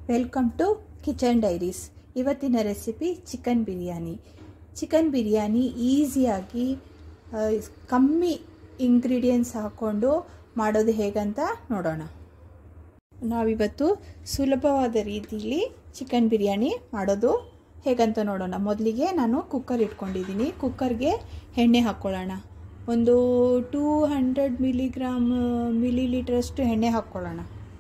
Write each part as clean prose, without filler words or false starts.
Welcome to kitchen diaries. ಇವತ್ತಿನ recipe chicken biryani. Chicken biryani ಈಸಿಯಾಗಿ ಕಮ್ಮಿ ಇಂಗ್ರೀಡಿಯೆಂಟ್ಸ್ ಹಾಕ್ಕೊಂಡು ಮಾಡೋದು ಹೇಗಂತ ನೋಡೋಣ. ನಾವಿವತ್ತು ಸುಲಭವಾದ ರೀತಿಯಲ್ಲಿ ಚಿಕನ್ ಬಿರಿಯಾನಿ ಮಾಡೋದು ಹೇಗಂತ ನೋಡೋಣ. ಮೊದಲಿಗೆ ನಾನು ಕುಕ್ಕರ್ ಇಟ್ಕೊಂಡಿದ್ದೀನಿ. ಕುಕ್ಕರ್ಗೆ ಎಣ್ಣೆ ಹಾಕ್ಕೊಳ್ಳೋಣ. ಒಂದು 200 ಮಿಲಿಲೀಟ್ರಷ್ಟು ಎಣ್ಣೆ ಹಾಕ್ಕೊಳ್ಳೋಣ.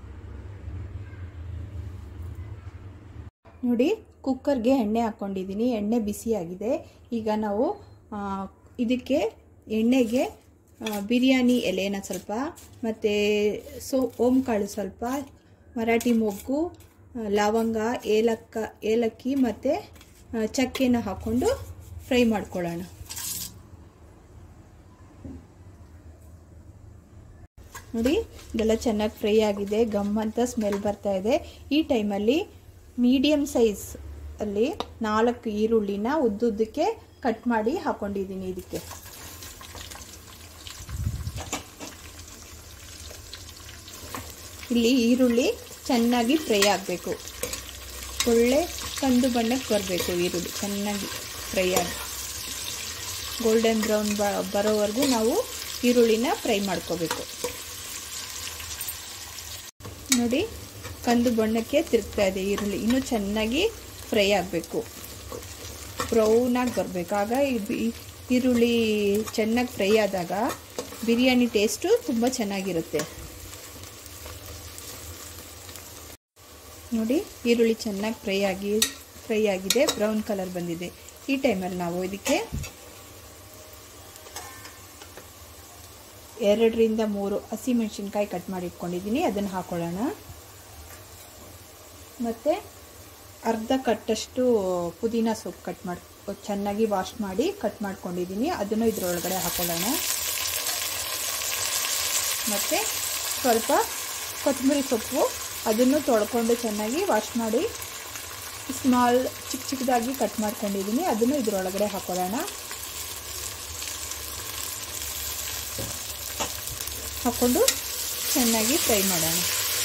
ನೋಡಿ, ಕುಕ್ಕರ್ಗೆ ಎಣ್ಣೆ ಹಾಕ್ಕೊಂಡಿದ್ದೀನಿ. ಎಣ್ಣೆ ಬಿಸಿಯಾಗಿದೆ. ಈಗ ನಾವು ಇದಕ್ಕೆ ಎಣ್ಣೆಗೆ ಬಿರಿಯಾನಿ ಎಲೆನ ಸ್ವಲ್ಪ, ಮತ್ತು ಓಂಕಾಳು ಸ್ವಲ್ಪ, ಮರಾಠಿ ಮೊಗ್ಗು, ಲವಂಗ, ಏಲಕ್ಕಿ ಮತ್ತು ಚಕ್ಕೆನ ಹಾಕ್ಕೊಂಡು ಫ್ರೈ ಮಾಡ್ಕೊಳ್ಳೋಣ. ನೋಡಿ, ಇದೆಲ್ಲ ಚೆನ್ನಾಗಿ ಫ್ರೈ ಆಗಿದೆ. ಗಮ್ ಅಂತ ಸ್ಮೆಲ್ ಬರ್ತಾ ಇದೆ. ಈ ಟೈಮಲ್ಲಿ ಮೀಡಿಯಮ್ ಸೈಜ್ ಅಲ್ಲಿ 4 ಈರುಳ್ಳಿನ ಉದ್ದುದ್ದಕ್ಕೆ ಕಟ್ ಮಾಡಿ ಹಾಕೊಂಡಿದ್ದೀನಿ. ಇದಕ್ಕೆ ಇಲ್ಲಿ ಈರುಳ್ಳಿ ಚೆನ್ನಾಗಿ ಫ್ರೈ ಆಗಬೇಕು. ಒಳ್ಳೆ ಕಂದು ಬಣ್ಣಕ್ಕೆ ಬರಬೇಕು. ಈರುಳ್ಳಿ ಚೆನ್ನಾಗಿ ಫ್ರೈ ಆಗಿ ಗೋಲ್ಡನ್ ಬ್ರೌನ್ ಬರೋವರೆಗೂ ನಾವು ಈರುಳ್ಳಿನ ಫ್ರೈ ಮಾಡ್ಕೋಬೇಕು. ನೋಡಿ, ಕಂದು ಬಣ್ಣಕ್ಕೆ ತಿರುಗ್ತಾ ಇದೆ ಈರುಳ್ಳಿ. ಇನ್ನೂ ಚೆನ್ನಾಗಿ ಫ್ರೈ ಆಗಬೇಕು, ಬ್ರೌನಾಗಿ ಬರಬೇಕು. ಆಗ ಈರುಳ್ಳಿ ಚೆನ್ನಾಗಿ ಫ್ರೈ ಆದಾಗ ಬಿರಿಯಾನಿ ಟೇಸ್ಟು ತುಂಬ ಚೆನ್ನಾಗಿರುತ್ತೆ. ನೋಡಿ, ಈರುಳ್ಳಿ ಚೆನ್ನಾಗಿ ಫ್ರೈ ಆಗಿದೆ, ಬ್ರೌನ್ ಕಲರ್ ಬಂದಿದೆ. ಈ ಟೈಮಲ್ಲಿ ನಾವು ಇದಕ್ಕೆ 2 ರಿಂದ 3 ಹಸಿಮೆಣಸಿನ್ಕಾಯಿ ಕಟ್ ಮಾಡಿ ಇಟ್ಕೊಂಡಿದ್ದೀನಿ. ಅದನ್ನು ಹಾಕೊಳ್ಳೋಣ. ಮತ್ತು ಅರ್ಧ ಕಟ್ಟಷ್ಟು ಪುದೀನ ಸೊಪ್ಪು ಚೆನ್ನಾಗಿ ವಾಶ್ ಮಾಡಿ ಕಟ್ ಮಾಡ್ಕೊಂಡಿದ್ದೀನಿ. ಅದನ್ನು ಇದರೊಳಗಡೆ ಹಾಕೊಳ್ಳೋಣ. ಮತ್ತು ಸ್ವಲ್ಪ ಕೊತ್ತಂಬರಿ ಸೊಪ್ಪು, ಅದನ್ನು ತೊಳ್ಕೊಂಡು ಚೆನ್ನಾಗಿ ವಾಶ್ ಮಾಡಿ ಚಿಕ್ಕದಾಗಿ ಕಟ್ ಮಾಡ್ಕೊಂಡಿದ್ದೀನಿ. ಅದನ್ನು ಇದರೊಳಗಡೆ ಹಾಕೊಳ್ಳೋಣ. ಹಾಕ್ಕೊಂಡು ಚೆನ್ನಾಗಿ ಫ್ರೈ ಮಾಡೋಣ.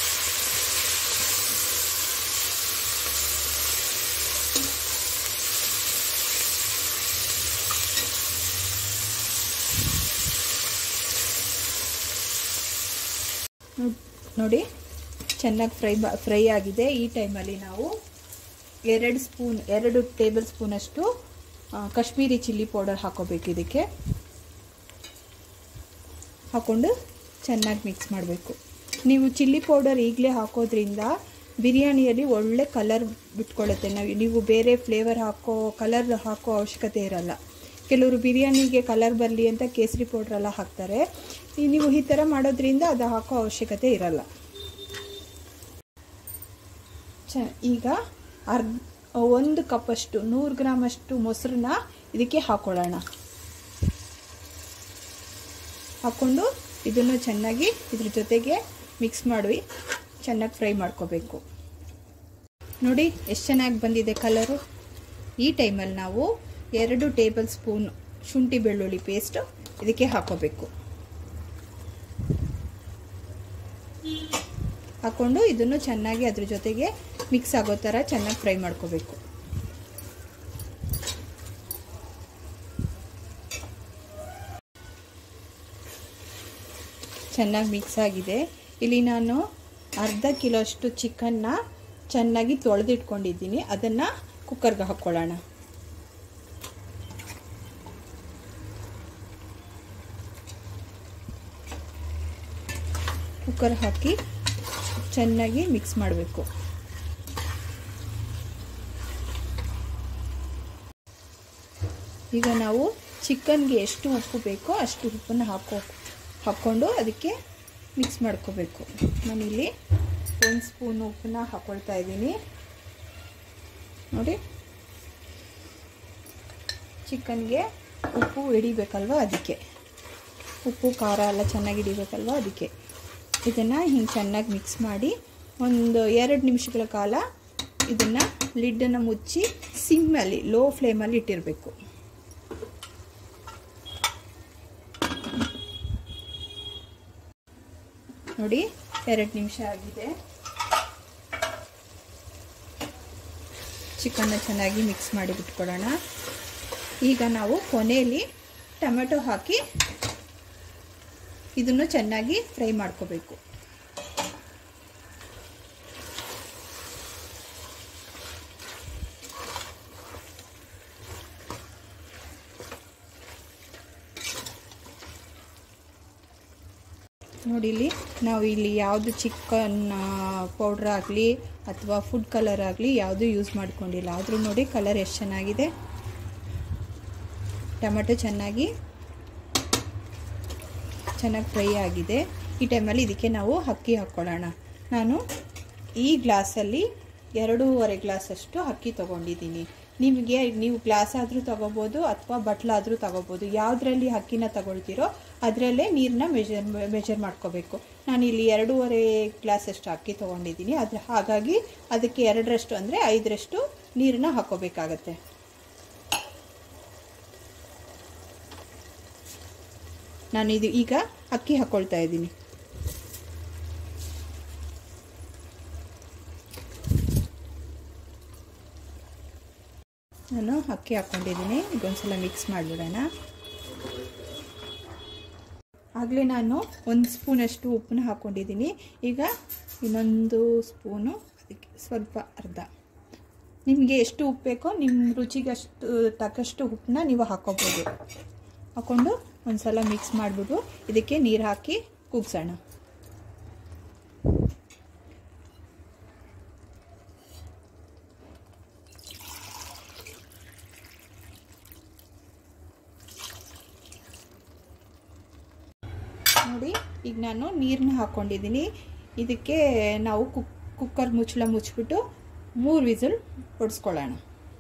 ನೋಡಿ, ಚೆನ್ನಾಗಿ ಫ್ರೈ ಆಗಿದೆ. ಈ ಟೈಮಲ್ಲಿ ನಾವು 2 ಟೇಬಲ್ ಸ್ಪೂನಷ್ಟು ಕಾಶ್ಮೀರಿ ಚಿಲ್ಲಿ ಪೌಡರ್ ಹಾಕೋಬೇಕು. ಇದಕ್ಕೆ ಹಾಕ್ಕೊಂಡು ಚೆನ್ನಾಗಿ ಮಿಕ್ಸ್ ಮಾಡಬೇಕು. ನೀವು ಚಿಲ್ಲಿ ಪೌಡರ್ ಈಗಲೇ ಹಾಕೋದ್ರಿಂದ ಬಿರಿಯಾನಿಯಲ್ಲಿ ಒಳ್ಳೆ ಕಲರ್ ಬಿಟ್ಕೊಳ್ಳುತ್ತೆ. ನೀವು ಬೇರೆ ಫ್ಲೇವರ್ ಕಲರ್ ಹಾಕೋ ಅವಶ್ಯಕತೆ ಇರಲ್ಲ. ಕೆಲವರು ಬಿರಿಯಾನಿಗೆ ಕಲರ್ ಬರಲಿ ಅಂತ ಕೇಸರಿ ಪೌಡ್ರೆಲ್ಲ ಹಾಕ್ತಾರೆ. ನೀವು ಈ ಥರ ಮಾಡೋದ್ರಿಂದ ಅದು ಹಾಕೋ ಅವಶ್ಯಕತೆ ಇರಲ್ಲ. ಈಗ 1 ಕಪ್ಪಷ್ಟು 100 ಗ್ರಾಮಷ್ಟು ಮೊಸರನ್ನ ಇದಕ್ಕೆ ಹಾಕೊಳ್ಳೋಣ. ಹಾಕ್ಕೊಂಡು ಇದನ್ನು ಚೆನ್ನಾಗಿ ಇದ್ರ ಜೊತೆಗೆ ಮಿಕ್ಸ್ ಮಾಡಿ ಚೆನ್ನಾಗಿ ಫ್ರೈ ಮಾಡ್ಕೋಬೇಕು. ನೋಡಿ, ಎಷ್ಟು ಚೆನ್ನಾಗಿ ಬಂದಿದೆ ಕಲರು. ಈ ಟೈಮಲ್ಲಿ ನಾವು 2 ಟೇಬಲ್ ಸ್ಪೂನ್ ಶುಂಠಿ ಬೆಳ್ಳುಳ್ಳಿ ಪೇಸ್ಟು ಇದಕ್ಕೆ ಹಾಕೋಬೇಕು. ಹಾಕ್ಕೊಂಡು ಇದನ್ನು ಚೆನ್ನಾಗಿ ಅದ್ರ ಜೊತೆಗೆ ಮಿಕ್ಸ್ ಆಗೋ ಥರ ಚೆನ್ನಾಗಿ ಫ್ರೈ ಮಾಡ್ಕೋಬೇಕು. ಚೆನ್ನಾಗಿ ಮಿಕ್ಸ್ ಆಗಿದೆ. ಇಲ್ಲಿ ನಾನು ಅರ್ಧ ಕಿಲೋ ಅಷ್ಟು ಚಿಕನ್ನ ಚೆನ್ನಾಗಿ ತೊಳೆದಿಟ್ಕೊಂಡಿದ್ದೀನಿ. ಅದನ್ನು ಕುಕ್ಕರ್ಗೆ ಹಾಕ್ಕೊಳ್ಳೋಣ. ಕುಕ್ಕರ್ ಹಾಕಿ ಚೆನ್ನಾಗಿ ಮಿಕ್ಸ್ ಮಾಡಬೇಕು. ಈಗ ನಾವು ಚಿಕನ್ಗೆ ಎಷ್ಟು ಉಪ್ಪು ಬೇಕೋ ಅಷ್ಟು ಉಪ್ಪನ್ನು ಹಾಕ್ಕೊಂಡು ಅದಕ್ಕೆ ಮಿಕ್ಸ್ ಮಾಡ್ಕೋಬೇಕು. ನಾನಿಲ್ಲಿ 1 ಸ್ಪೂನ್ ಉಪ್ಪನ್ನ ಹಾಕ್ಕೊಳ್ತಾ ಇದ್ದೀನಿ. ನೋಡಿ, ಚಿಕನ್ಗೆ ಉಪ್ಪು ಹಿಡಿಬೇಕಲ್ವ, ಅದಕ್ಕೆ ಉಪ್ಪು ಖಾರ ಎಲ್ಲ ಚೆನ್ನಾಗಿ ಹಿಡಿಬೇಕಲ್ವ, ಅದಕ್ಕೆ ಇದನ್ನು ಹಿಂಗೆ ಚೆನ್ನಾಗಿ ಮಿಕ್ಸ್ ಮಾಡಿ ಒಂದು 2 ನಿಮಿಷಗಳ ಕಾಲ ಇದನ್ನು ಲಿಡ್ಡನ್ನು ಮುಚ್ಚಿ ಸಿಮ್ಮಲ್ಲಿ ಲೋ ಫ್ಲೇಮಲ್ಲಿ ಇಟ್ಟಿರಬೇಕು. ನೋಡಿ, 2 ನಿಮಿಷ ಆಗಿದೆ. ಚಿಕನ್ನ ಚೆನ್ನಾಗಿ ಮಿಕ್ಸ್ ಮಾಡಿ ಬಿಟ್ಕೊಳ್ಳೋಣ. ಈಗ ನಾವು ಕೊನೆಯಲ್ಲಿ ಟೊಮೆಟೊ ಹಾಕಿ ಇದನ್ನು ಚೆನ್ನಾಗಿ ಫ್ರೈ ಮಾಡ್ಕೋಬೇಕು. ನೋಡಿ ಇಲ್ಲಿ ನಾವು ಇಲ್ಲಿ ಯಾವುದು ಚಿಕನ್ ಪೌಡ್ರ್ ಆಗಲಿ ಅಥವಾ ಫುಡ್ ಕಲರ್ ಆಗಲಿ ಯಾವುದು ಯೂಸ್ ಮಾಡ್ಕೊಂಡಿಲ್ಲ. ಆದರೂ ನೋಡಿ ಕಲರ್ ಎಷ್ಟು ಚೆನ್ನಾಗಿದೆ. ಟೊಮೆಟೊ ಚೆನ್ನಾಗಿ ಫ್ರೈ ಆಗಿದೆ. ಈ ಟೈಮಲ್ಲಿ ಇದಕ್ಕೆ ನಾವು ಅಕ್ಕಿ ಹಾಕ್ಕೊಳ್ಳೋಣ. ನಾನು ಈ ಗ್ಲಾಸಲ್ಲಿ 2.5 ಗ್ಲಾಸಷ್ಟು ಅಕ್ಕಿ ತೊಗೊಂಡಿದ್ದೀನಿ. ನೀವು ಗ್ಲಾಸ್ ಆದರೂ ತೊಗೋಬೋದು ಅಥವಾ ಬಟ್ಲಾದರೂ ತೊಗೋಬೋದು. ಯಾವುದರಲ್ಲಿ ಅಕ್ಕಿನ ತಗೊಳ್ತೀರೋ ಅದರಲ್ಲೇ ನೀರನ್ನ ಮೆಜರ್ ಮಾಡ್ಕೋಬೇಕು. ನಾನು ಇಲ್ಲಿ 2.5 ಗ್ಲಾಸಷ್ಟು ಅಕ್ಕಿ ತೊಗೊಂಡಿದ್ದೀನಿ. ಹಾಗಾಗಿ ಅದಕ್ಕೆ 2ರಷ್ಟು ಅಂದರೆ 5ರಷ್ಟು ನೀರನ್ನ ಹಾಕ್ಕೋಬೇಕಾಗತ್ತೆ. ನಾನು ಈಗ ಅಕ್ಕಿ ಹಾಕ್ಕೊಳ್ತಾ ಇದ್ದೀನಿ. ನಾನು ಅಕ್ಕಿ ಹಾಕ್ಕೊಂಡಿದ್ದೀನಿ. ಇದೊಂದ್ಸಲ ಮಿಕ್ಸ್ ಮಾಡಿಬಿಡೋಣ. ಆಗಲೇ ನಾನು 1 ಸ್ಪೂನಷ್ಟು ಉಪ್ಪನ್ನ ಹಾಕ್ಕೊಂಡಿದ್ದೀನಿ. ಈಗ ಇನ್ನೊಂದು ಸ್ಪೂನು, ಅದಕ್ಕೆ ಸ್ವಲ್ಪ ಅರ್ಧ. ನಿಮಗೆ ಎಷ್ಟು ಉಪ್ಪು ಬೇಕೋ ನಿಮ್ಮ ರುಚಿಗೆ ತಕ್ಕಷ್ಟು ಉಪ್ಪನ್ನ ನೀವು ಹಾಕ್ಕೋಬೋದು. ಹಾಕ್ಕೊಂಡು ಒಂದು ಸಲ ಮಿಕ್ಸ್ ಮಾಡಿಬಿಟ್ಟು ಇದಕ್ಕೆ ನೀರು ಹಾಕಿ ಕೂಗ್ಸೋಣ. ನೋಡಿ ಈಗ ನಾನು ನೀರನ್ನ ಹಾಕ್ಕೊಂಡಿದ್ದೀನಿ. ಇದಕ್ಕೆ ನಾವು ಕುಕ್ಕರ್ ಮುಚ್ಚಳ ಮುಚ್ಚಿಬಿಟ್ಟು 3 ವಿಸಿಲ್ ಹೊಡೆಸ್ಕೊಳ್ಳೋಣ.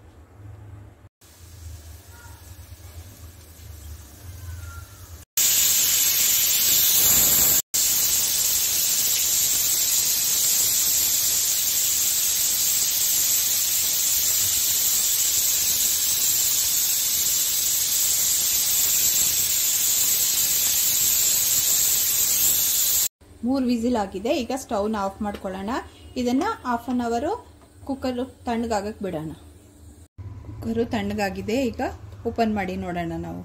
ಮೂರು ವಿಸಿಲ್ ಆಗಿದೆ. ಈಗ ಸ್ಟವ್ನ ಆಫ್ ಮಾಡ್ಕೊಳ್ಳೋಣ. ಇದನ್ನು 1/2 ಅವರ್ ಕುಕ್ಕರ್ ತಣ್ಣಗಾಗಕ್ಕೆ ಬಿಡೋಣ. ಕುಕ್ಕರು ತಣ್ಣಗಾಗಿದೆ. ಈಗ ಓಪನ್ ಮಾಡಿ ನೋಡೋಣ ನಾವು.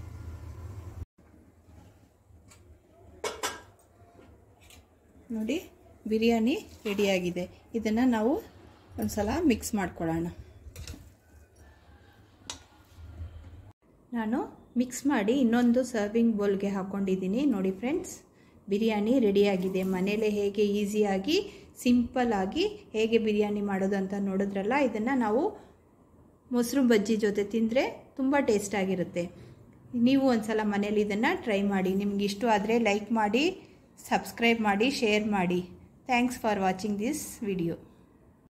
ನೋಡಿ ಬಿರಿಯಾನಿ ರೆಡಿಯಾಗಿದೆ. ಇದನ್ನು ನಾವು ಒಂದ್ಸಲ ಮಿಕ್ಸ್ ಮಾಡ್ಕೊಳ್ಳೋಣ. ನಾನು ಮಿಕ್ಸ್ ಮಾಡಿ ಇನ್ನೊಂದು ಸರ್ವಿಂಗ್ ಬೌಲ್ಗೆ ಹಾಕ್ಕೊಂಡಿದ್ದೀನಿ. ನೋಡಿ ಫ್ರೆಂಡ್ಸ್, ಬಿರಿಯಾನಿ ರೆಡಿಯಾಗಿದೆ. ಮನೇಲೆ ಹೇಗೆ ಈಸಿಯಾಗಿ ಸಿಂಪಲ್ಲಾಗಿ ಹೇಗೆ ಬಿರಿಯಾನಿ ಮಾಡೋದು ಅಂತ ನೋಡಿದ್ರಲ್ಲ. ಇದನ್ನು ನಾವು ಮೊಸರು ಬಜ್ಜಿ ಜೊತೆ ತಿಂದರೆ ತುಂಬ ಟೇಸ್ಟಾಗಿರುತ್ತೆ. ನೀವು ಒಂದ್ಸಲ ಮನೇಲಿ ಇದನ್ನು ಟ್ರೈ ಮಾಡಿ. ನಿಮ್ಗೆ ಇಷ್ಟ ಆದರೆ ಲೈಕ್ ಮಾಡಿ, ಸಬ್ಸ್ಕ್ರೈಬ್ ಮಾಡಿ, ಶೇರ್ ಮಾಡಿ. Thanks for watching this video.